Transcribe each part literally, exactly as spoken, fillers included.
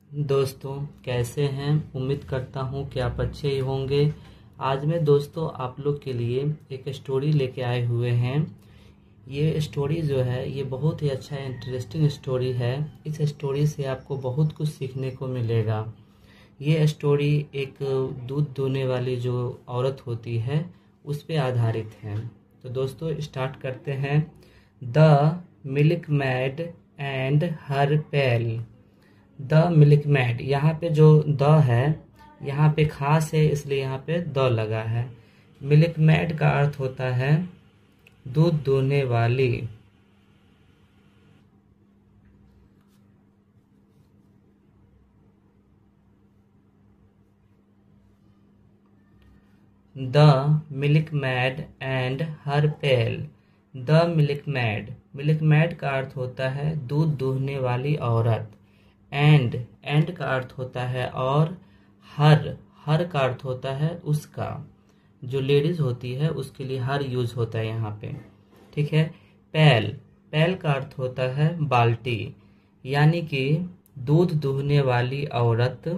दोस्तों कैसे हैं। उम्मीद करता हूं कि आप अच्छे ही होंगे। आज मैं दोस्तों आप लोग के लिए एक स्टोरी लेके आए हुए हैं। ये स्टोरी जो है ये बहुत ही अच्छा इंटरेस्टिंग स्टोरी है। इस स्टोरी से आपको बहुत कुछ सीखने को मिलेगा। ये स्टोरी एक दूध दूहने वाली जो औरत होती है उस पे आधारित है। तो दोस्तों स्टार्ट करते हैं। The milk maid and her pail. The milk maid, यहाँ पे जो द है यहाँ पे खास है, इसलिए यहाँ पे द लगा है। मिल्क मैड का अर्थ होता है दूध दूहने वाली। The milk maid and her pail. The milk maid, milk maid का अर्थ होता है दूध दूहने वाली औरत। एंड, एंड का अर्थ होता है और। हर, हर का अर्थ होता है उसका। जो लेडीज होती है उसके लिए हर यूज होता है यहाँ पे, ठीक है। पैल, पैल का अर्थ होता है बाल्टी। यानी कि दूध दूहने वाली औरत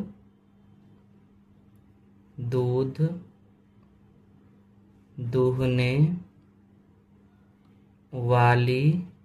दूध दूहने वाली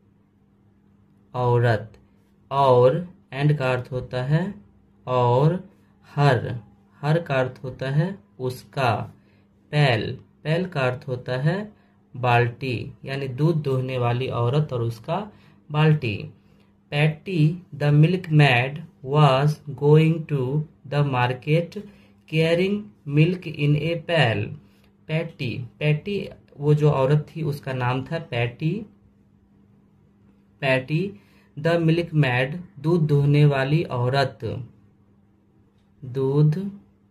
औरत। और एंड का अर्थ होता है और। हर, हर का अर्थ होता है उसका। पैल, पैल का अर्थ होता है बाल्टी, यानी दूध दूहने वाली औरत और उसका बाल्टी। Patty the milk mad was going to the market carrying milk in a pail. Patty, Patty वो जो औरत थी उसका नाम था Patty. Patty the milk mad, दूध दूहने वाली औरत, दूध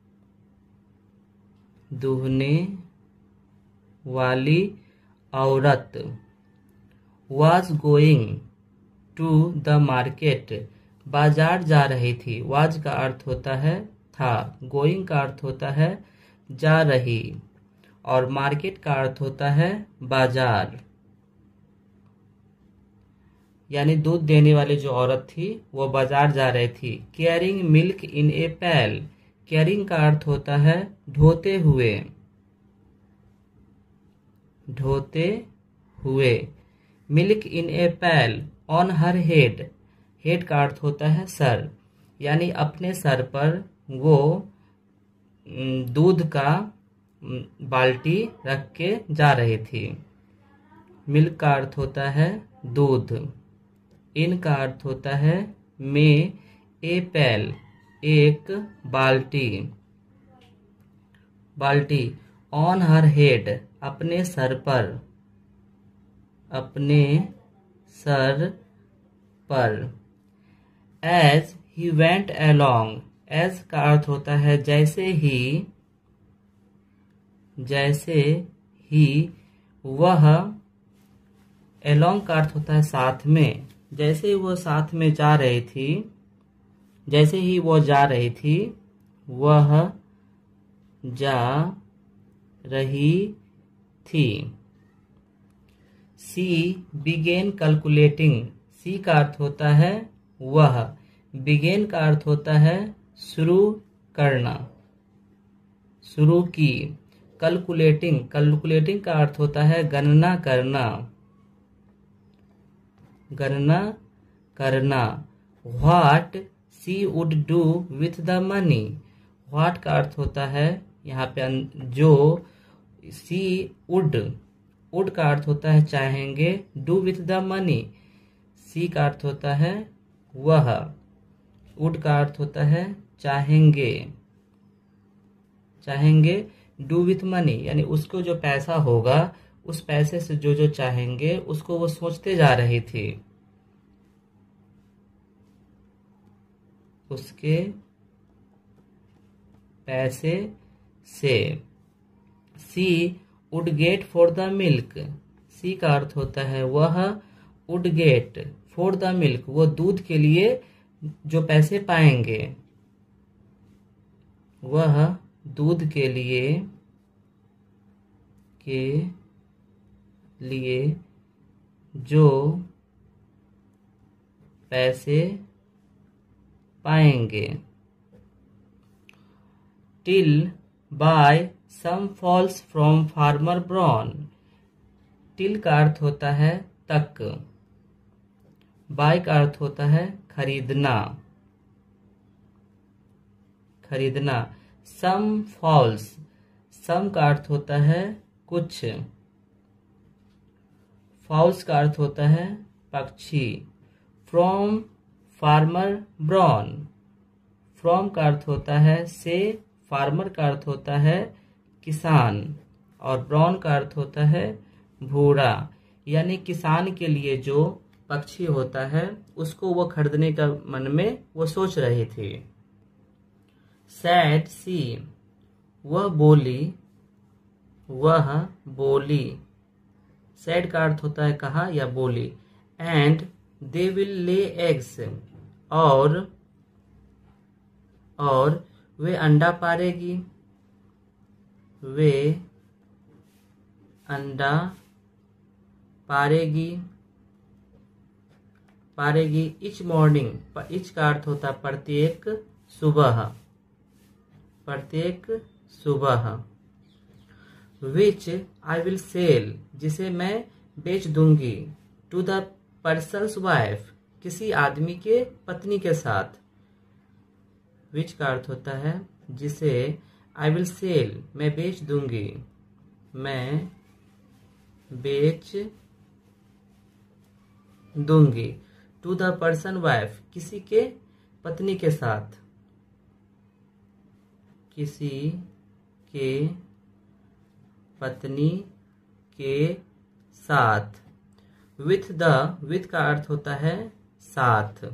दूहने वाली औरत। Was going to the market, बाजार जा रही थी। वाज का अर्थ होता है था, गोइंग का अर्थ होता है जा रही, और मार्केट का अर्थ होता है बाजार। यानी दूध देने वाली जो औरत थी वो बाजार जा रही थी। Carrying milk in a pail, carrying का अर्थ होता है ढोते हुए, ढोते हुए। Milk in a pail on her head, head का अर्थ होता है सर, यानी अपने सर पर वो दूध का बाल्टी रख के जा रही थी। मिल्क का अर्थ होता है दूध। इन का अर्थ होता है में, ए पैल एक बाल्टी, बाल्टी। ऑन हर हेड अपने सर पर, अपने सर पर। As he went along, as का अर्थ होता है जैसे ही, जैसे ही। वह, अलोंग का अर्थ होता है साथ में। जैसे ही वो साथ में जा रही थी, जैसे ही वो जा रही थी, वह जा रही थी। सी बिगेन कैलकुलेटिंग, सी का अर्थ होता है वह, बिगेन का अर्थ होता है शुरू करना, शुरू की। कैलकुलेटिंग, कैलकुलेटिंग का अर्थ होता है गणना करना, गणना करना। What she would do with the money, what का अर्थ होता है यहाँ पे जो। सी वुड, वुड का अर्थ होता है चाहेंगे, do with the money, she का अर्थ होता है वह, वुड का अर्थ होता है चाहेंगे, चाहेंगे। डू विथ मनी यानी उसको जो पैसा होगा उस पैसे से जो जो चाहेंगे उसको वो सोचते जा रही थी, उसके पैसे से। She would get for the milk, she का अर्थ होता है वह, would get for the milk वो दूध के लिए जो पैसे पाएंगे, वह दूध के लिए, के लिए जो पैसे पाएंगे। Till buy some fowls from farmer Brown. Till का अर्थ होता है तक, बाय का अर्थ होता है खरीदना, खरीदना। सम फॉल्स, सम का अर्थ होता है कुछ, फॉल्स का अर्थ होता है पक्षी। फ्रॉम फार्मर ब्रॉन, फ्रॉम का अर्थ होता है से, फार्मर का अर्थ होता है किसान, और ब्रॉन का अर्थ होता है भूरा। यानी किसान के लिए जो पक्षी होता है उसको वो खरीदने का मन में वो सोच रहे थे। सैड सी, वह बोली, वह बोली। सैड का अर्थ होता है कहा या बोली। And they will lay eggs, और और वे अंडा पारेगी, वे अंडा पारेगी, पारेगी। इच मॉर्निंग, इच का अर्थ होता है प्रत्येक सुबह, प्रत्येक सुबह। विच आई विल सेल, जिसे मैं बेच दूंगी। टू द पर्सन्स वाइफ, किसी आदमी के पत्नी के साथ। विच का अर्थ होता है जिसे, आई विल सेल मैं बेच दूंगी, मैं बेच दूंगी। टू द पर्सन वाइफ, किसी के पत्नी के साथ, किसी के पत्नी के साथ। विथ द, विथ का अर्थ होता है साथ।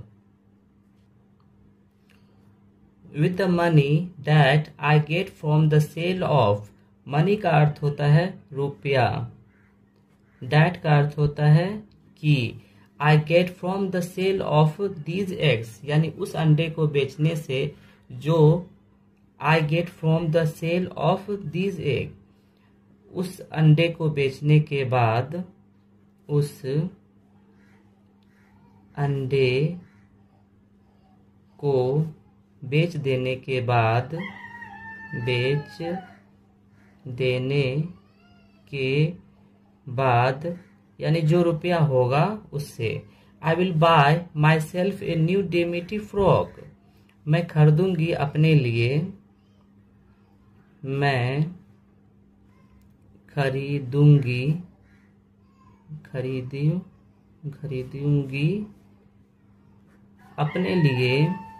With the money that I get from the sale of, money का अर्थ होता है रुपया, दैट का अर्थ होता है कि। I get from the sale of these eggs, यानी उस अंडे को बेचने से जो, I get from the sale of these egg, उस अंडे को बेचने के बाद, उस अंडे को बेच देने के बाद, बेच देने के बाद, यानी जो रुपया होगा उससे। I will buy myself a new dimity frock, मैं खरीदूंगी अपने लिए, मैं खरीदूंगी, खरीदी खरीदूंगी अपने लिए,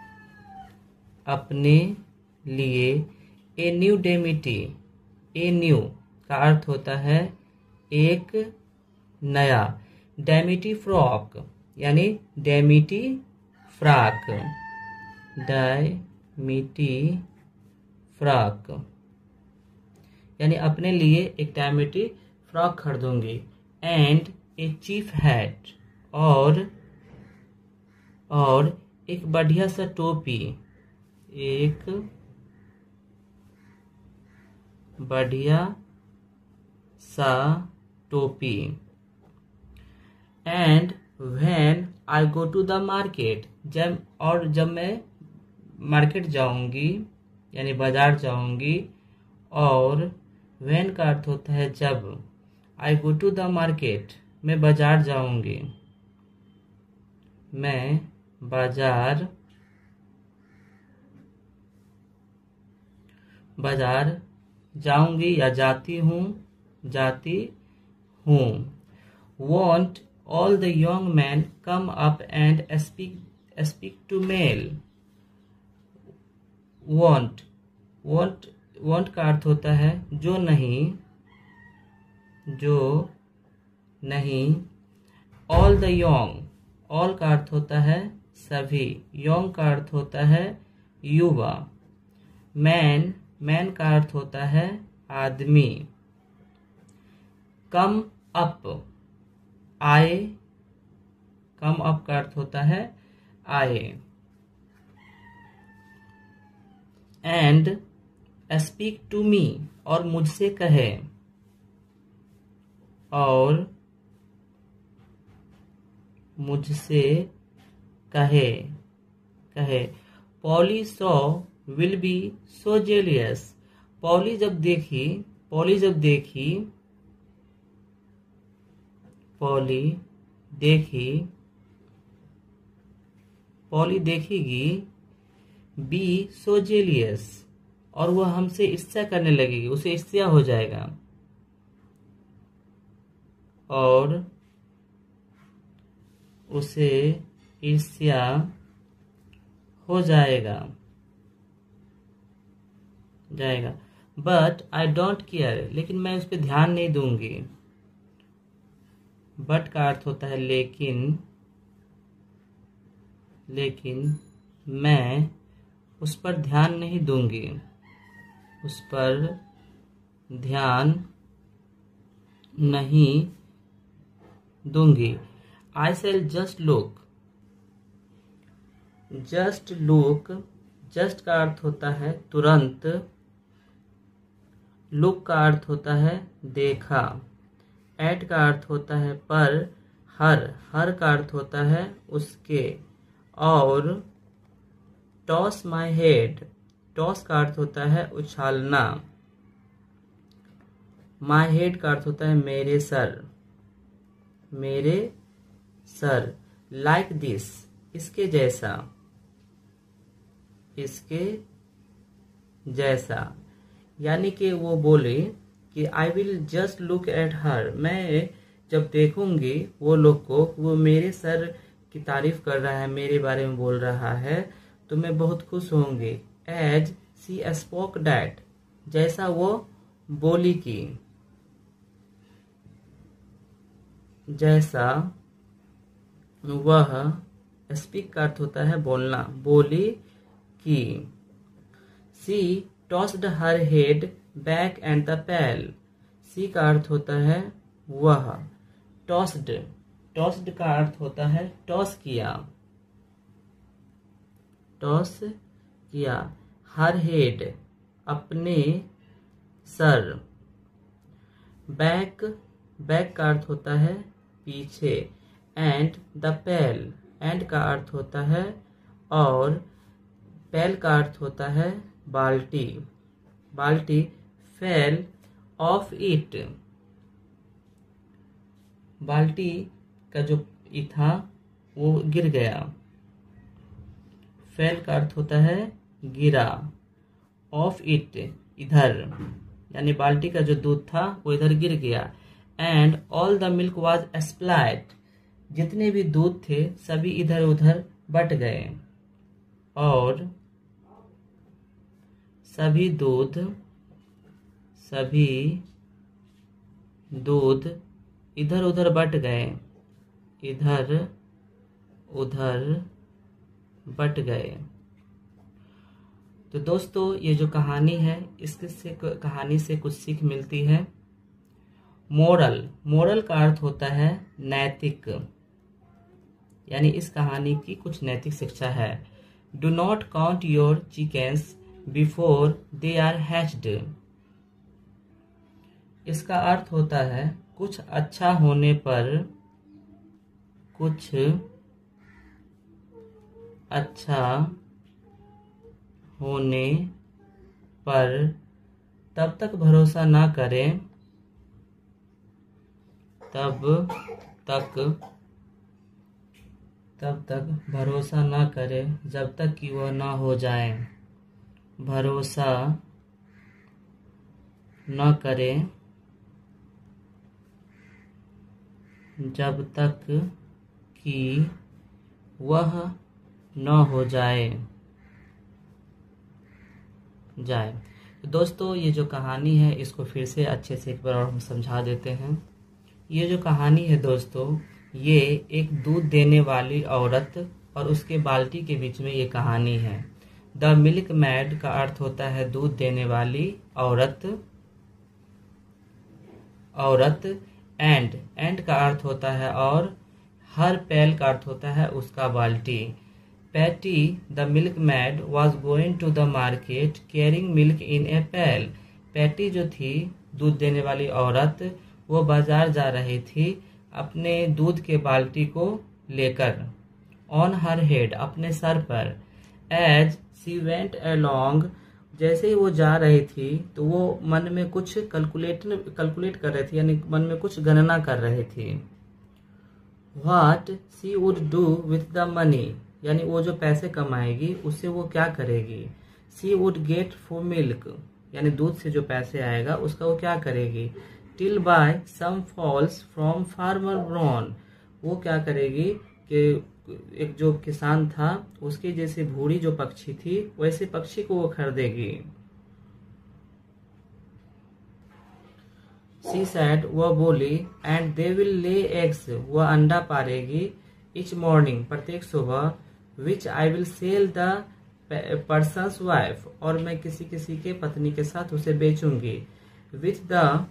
अपने लिए। ए न्यू डेमिटी, ए न्यू का अर्थ होता है एक नया, डेमिटी फ्रॉक यानी डेमिटी फ्रॉक, डेमिटी फ्रॉक यानी अपने लिए एक डेमिटी फ्रॉक खरीदूंगी। एंड ए चीफ हैट, और और एक बढ़िया सा टोपी, एक बढ़िया सा टोपी। And when I go to the market, जब और जब मैं मार्केट जाऊंगी यानी बाजार जाऊंगी। और व्हेन का अर्थ होता है जब, I go to the market मैं बाजार जाऊंगी, मैं बाजार बाजार जाऊंगी या जाती हूँ, जाती हूँ। Want all the young man come up and speak speak to me. Want, want want का अर्थ होता है जो नहीं, जो नहीं। ऑल द यंग, ऑल का अर्थ होता है सभी, यंग का अर्थ होता है युवा। मैन, मैन का अर्थ होता है आदमी। कम अप, आए, कम अप का अर्थ होता है आए। एंड स्पीक टू मी, और मुझसे कहे, और मुझसे कहे कहे। Polly Shaw will be so jealous. Polly जब देखी पॉली जब देखी पॉली देखी पॉली देखेगी बी सो जेलियस, और वह हमसे ईर्ष्या करने लगेगी, उसे ईर्ष्या हो जाएगा और उसे ईर्ष्या हो जाएगा जाएगा बट आई डोंट केयर, लेकिन मैं उस पर ध्यान नहीं दूंगी। बट का अर्थ होता है लेकिन लेकिन मैं उस पर ध्यान नहीं दूंगी उस पर ध्यान नहीं दूंगी। I shall just look just look just का अर्थ होता है तुरंत, लुक का अर्थ होता है देखा, एट का अर्थ होता है पर, हर हर का अर्थ होता है उसके, और टॉस माई हेड टॉस का अर्थ होता है उछालना, माई हेड का अर्थ होता है मेरे सर मेरे सर। लाइक दिस इसके जैसा इसके जैसा, यानी कि वो बोले कि I will just look at her, मैं जब देखूंगी वो लोग को, वो मेरे सर की तारीफ कर रहा है, मेरे बारे में बोल रहा है, तो मैं बहुत खुश होंगी। एज सी स्पोक डैट जैसा वो बोली की जैसा वह, स्पीक का अर्थ होता है बोलना, बोली की। She tossed her head back and the pail, she का अर्थ होता है वह, टॉस्ड टॉस्ड का अर्थ होता है टॉस किया टॉस किया। हर हेड अपने सर, बैक बैक का अर्थ होता है पीछे, एंड द पैल एंड का अर्थ होता है और, पैल का अर्थ होता है बाल्टी बाल्टी। फेल ऑफ इट, बाल्टी का जो ई था वो गिर गया। फेल का अर्थ होता है गिरा, ऑफ इट इधर, यानी बाल्टी का जो दूध था वो इधर गिर गया। And all the milk was splat, जितने भी दूध थे सभी इधर उधर बट गए, और सभी दूध सभी दूध इधर उधर बट गए इधर उधर बट गए। तो दोस्तों ये जो कहानी है, इसके से कहानी से कुछ सीख मिलती है। मोरल मोरल का अर्थ होता है नैतिक, यानी इस कहानी की कुछ नैतिक शिक्षा है। Do not count your chickens before they are hatched, इसका अर्थ होता है कुछ अच्छा होने पर कुछ अच्छा होने पर तब तक भरोसा ना करें तब तक तब तक भरोसा ना करें जब तक कि वह ना हो जाए। भरोसा न करें जब तक कि वह न हो जाए जाए तो दोस्तों ये जो कहानी है इसको फिर से अच्छे से एक बार और हम समझा देते हैं। ये जो कहानी है दोस्तों, ये एक दूध देने वाली औरत और उसके बाल्टी के बीच में ये कहानी है। द मिल्क मैड का अर्थ होता है दूध देने वाली औरत औरत एंड एंड का अर्थ होता है और, हर पैल का अर्थ होता है उसका बाल्टी। Patty the milk mad was going to the market carrying milk in a pail, Patty जो थी दूध देने वाली औरत, वो बाजार जा रही थी अपने दूध के बाल्टी को लेकर। ऑन हर हेड अपने सर पर। एज सी वेंट अलोंग, जैसे ही वो जा रही थी तो वो मन में कुछ कैलकुलेट कैलकुलेट कर रही थी, यानी मन में कुछ गणना कर रही थी। What she would do with the money, यानी वो जो पैसे कमाएगी उससे वो क्या करेगी। She would get for milk, यानी दूध से जो पैसे आएगा उसका वो क्या करेगी। Till buy some fowls from farmer Brown, वो क्या करेगी कि एक जो किसान था उसकी जैसे भूरी जो पक्षी थी वैसे पक्षी को वो खरीदेगी। सी सैड, वह बोली, and they will lay eggs, वह अंडा पारेगी, इच मॉर्निंग, प्रत्येक सुबह, which I will sell the person's wife, और मैं किसी किसी के पत्नी के साथ उसे बेचूंगी। With the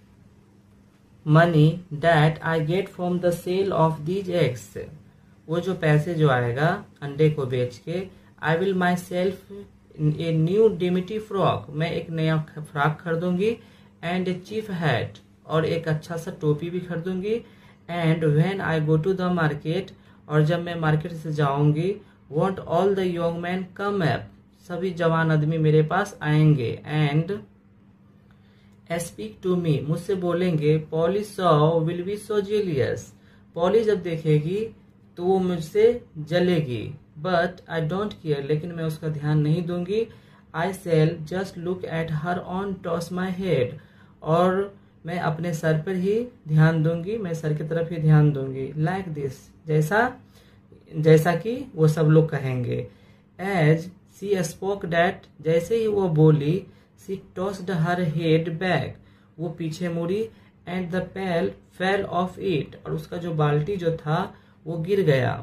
money that I get from the sale of these eggs, वो जो पैसे जो आएगा अंडे को बेच के, I will myself a new dimity frock, मैं एक नया फ्रॉक खरीदूंगी, एंड ए चीफ हैट, और एक अच्छा सा टोपी भी खरीदूंगी। And when I go to the market, और जब मैं मार्केट से जाऊंगी, want all the young man come up, सभी जवान आदमी मेरे पास आएंगे। एंड स्पीक टू मी, मुझसे बोलेंगे। Polly Shaw will be so jealous, Polly जब देखेगी तो वो मुझसे जलेगी। बट आई डोंट केयर, लेकिन मैं उसका ध्यान नहीं दूंगी। I shall just look at her on toss my head, और मैं अपने सर पर ही ध्यान दूंगी, मैं सर की तरफ ही ध्यान दूंगी। लाइक like दिस, जैसा जैसा कि वो सब लोग कहेंगे। एज सी स्पोक डैट, जैसे ही वो बोली, she tossed her head back, वो पीछे मुड़ी। And the pail fell off it, और उसका जो बाल्टी जो था वो गिर गया।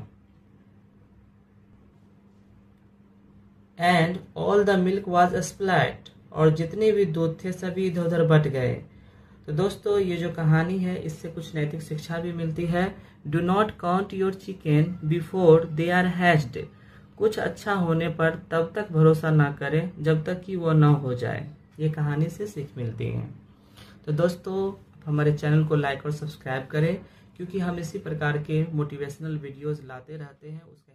And all the milk was splat, और जितने भी दूध थे सभी इधर उधर बट गए। तो दोस्तों ये जो कहानी है इससे कुछ नैतिक शिक्षा भी मिलती है। Do not count your chicken before they are hatched, कुछ अच्छा होने पर तब तक भरोसा ना करें जब तक कि वो ना हो जाए, ये कहानी से सीख मिलती है। तो दोस्तों हमारे चैनल को लाइक और सब्सक्राइब करें, क्योंकि हम इसी प्रकार के मोटिवेशनल वीडियोस लाते रहते हैं।